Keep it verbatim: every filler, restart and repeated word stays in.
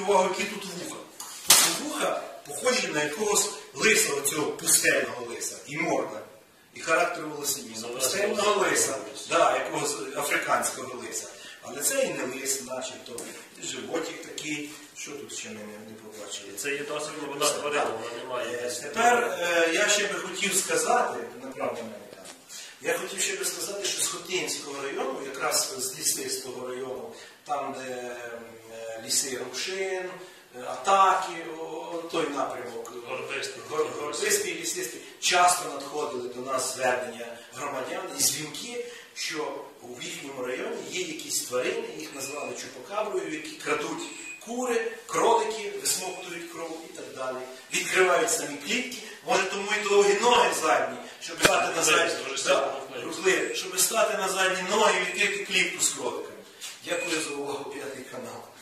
увагу, які тут вуха. Тут вуха похожі на якогось лиса, оцього пустельного лиса, і морда, і характер волосіння. Пустельного лиса, да, якогось африканського лиса. Але це і не лис, начебто, животик такий, що тут ще ми не побачили. Це є досить вода тварина, вона немає. Тепер е, я ще би хотів сказати, направду мене там, я хотів ще би сказати, що з Хотинського району, якраз з Лісистого району, там, де е, ліси Рушин, е, Атаки, о, той напрямок, Горбистий, Лісистий, часто надходили до нас звернення громадян і дзвінки, що у їхньому районі є якісь тварини, їх назвали чупакаброю, які крадуть кури, кролики, висмоктують кров і так далі. Відкривають самі клітки, може тому і довгі ноги задні, щоб стати на задні, да, щоб стати на задні ноги і відкрити клітку з кроликами. Дякую за увагу, п'ятий канал.